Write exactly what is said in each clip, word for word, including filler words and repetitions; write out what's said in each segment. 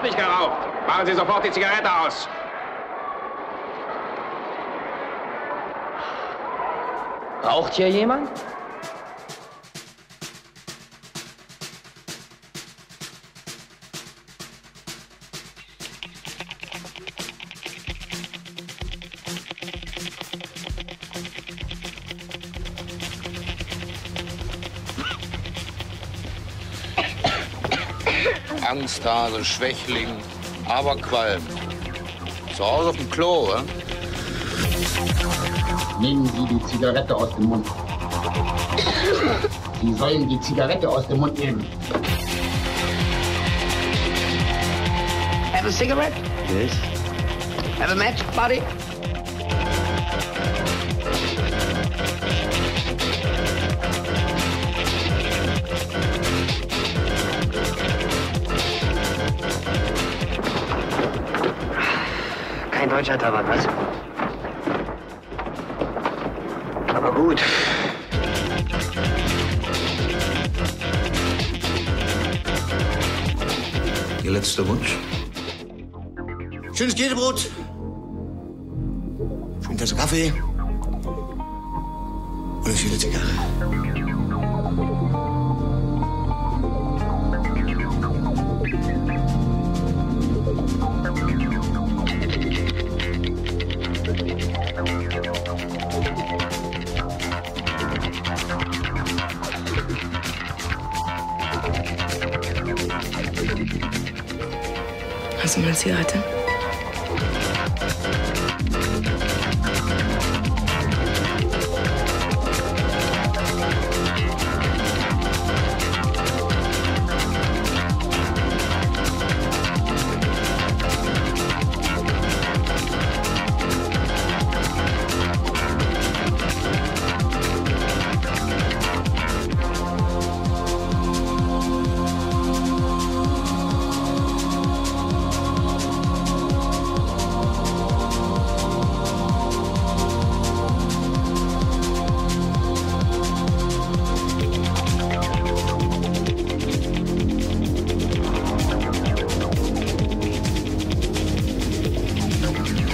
wird nicht geraucht. Machen Sie sofort die Zigarette aus. Raucht hier jemand? Angsthase, Schwächling, Aberqualm. Zu Hause auf dem Klo, oder? Nehmen Sie die Zigarette aus dem Mund. Sie sollen die Zigarette aus dem Mund nehmen. Have a cigarette? Yes. Have a match, buddy? Kein deutscher Tabak, was? Aber gut. Ihr letzter Wunsch? Schönes Käsebrot. Schöne Tasse Kaffee. Und eine schöne Zigarre. Hast du mal eine Zigarette?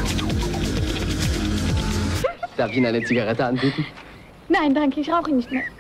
Darf ich Ihnen eine Zigarette anbieten? Nein, danke, ich rauche nicht mehr.